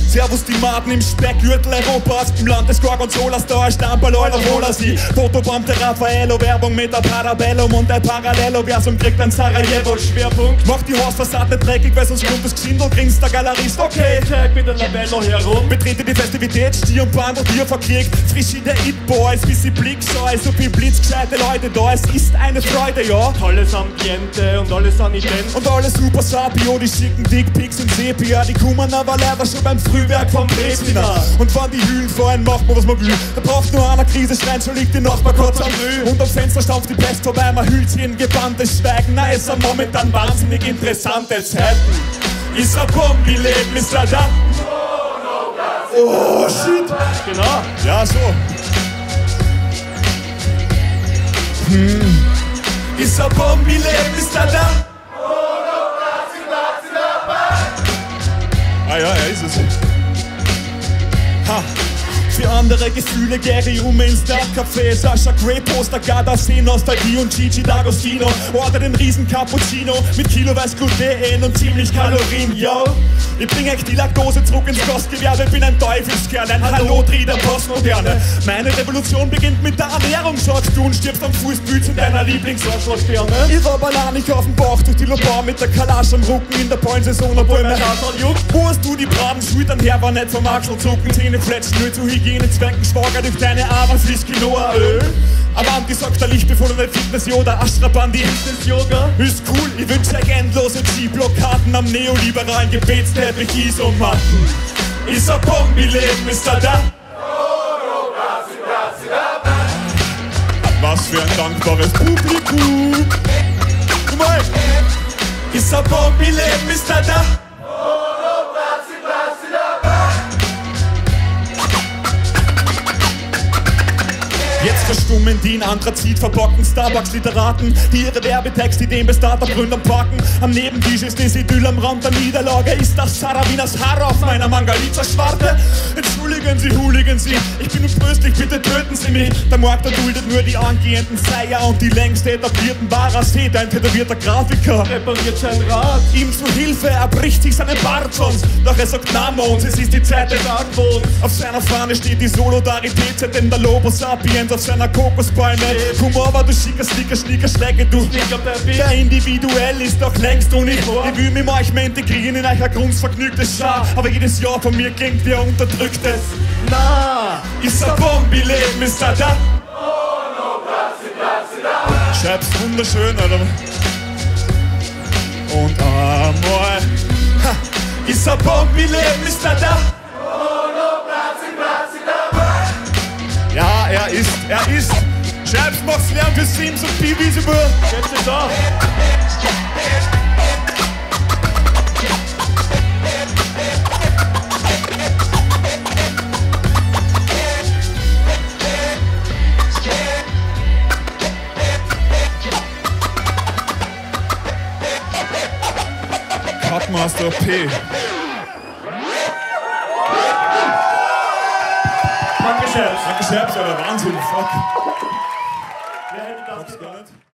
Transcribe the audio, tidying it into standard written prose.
Servus die Maden im Speckgürtel Europas, im Land des Gorgonzolas, da ist Stamperl eurer Volasi. Fotobomb der Raffaello, Werbung mit der Parabellum und der Parallelo-Versum kriegt ein Sarajevo-Schwerpunkt. Macht die Hausfassade dreckig, weil sonst kommt das Gesindel, grinst der Galerist, okay. Tag mit der Labello herum. Betrete die Festivität, Stier und Band und ihr verkriegt. Frisch in der It-Boys, bis sie Blick scheu, so viel blitzgescheite Leute da, es ist eine Freude, ja. Tolles Ambiente und alles an ident. Und alles super Sapio, die schicken Dickpics und Sepia, die kommen aber leider schon beim Frühwerk vom Dresdner. Und wenn die Hühlen fallen, macht man was man will. Da braucht nur einer Krise schreien, schon liegt die Nachbar kurz am Müll. Und am Fenster stampft die Pest vorbei, man hüllt sie in gebanntes Schweigen. Na, es sind momentan wahnsinnig interessante Zeiten. Ist ein Kombi-Leben, ist da da. Oh, shit. Genau. Ja, so. Ist ein Kombi-Leben, ist da da. Ah ja, ist es. Ha. Für andere Gefühle Gary um ins Stadtcafé. Sascha Grey Poster, Gardasee, Nostalgie und Gigi D'Agostino. Order den riesen Cappuccino mit Kiloweiß Gluten und ziemlich Kalorien, yo. Ich bring euch die Laktose zurück ins Kostgewerbe, bin ein Teufelskerl, ein Hallo-Tri der Postmoderne. Meine Revolution beginnt mit der Ernährung, sagst du, und stirbst am Fußbüz in deiner Lieblingswaschbirne. Ich war Bananen auf dem Bauch durch die Lobau mit der Kalasch am Rücken in der Pollensaison, obwohl mein Haarfall juckt. Wo hast du die braven Schultern her, war nicht vom Achselzucken, Zähne fletschen, nur zu Hygienezwecken, schwager durch deine Arme fließt Quinoa-Öl. Avanti sagt der lichtbefohlene Fitness-Yoda, Ashra-Bandi Fitness-Yoga. Ist cool, ich wünsch euch endlose G-Blockaden am neoliberalen Gebetsteppich Isomatten. Ist ein Kombi-Leben, ist da da. Was für ein dankbares Publikum. Guck mal. Ist ein Kombi-Leben, ist da da. Jetzt verstummen die in Anthrazit verbockten Starbucks-Literaten, die ihre Werbetextideen bei Startup-Gründern packen. Am Nebentisch ist das Idyll am Rand der Niederlage. Ist das Sarabinas Haar auf meiner Mangalitza-Schwarte? Entschuldigen Sie, hooligen Sie, ich bin untröstlich, bitte töten Sie mich. Der Markt erduldet nur die angehenden Seier und die längst etablierten Varas-Hät. Ein tätowierter Grafiker Repariert sein Rad. ihm zu Hilfe, er bricht sich seinen Bart sonst. Doch er sagt Namons, es ist die Zeit des Argwohns. Auf seiner Fahne steht die Solidarität, seitdem der Lobo Sapiens auf seiner Kokospalme. Komm aber, du schicker Sneaker, Schläge, du der individuell ist doch längst uniform. Ich will mich manchmal integrieren in euch ein grundvergnügtes Schar, aber jedes Jahr von mir klingt wie ein unterdrücktes. Na, Ist ein Kombi-Leben, ist da da. Schreib's wunderschön, oder? Und einmal. Ist ein Kombi-Leben, ist da da. Ja, er ist. Schreib's, mach's lernen für Sims und Bibisible. jetzt da. Cutmaster P. Danke, Chefs. Danke, Scherbs, Alter, Wahnsinn, fuck. Wer hätte das Hab's gar gedacht? nicht.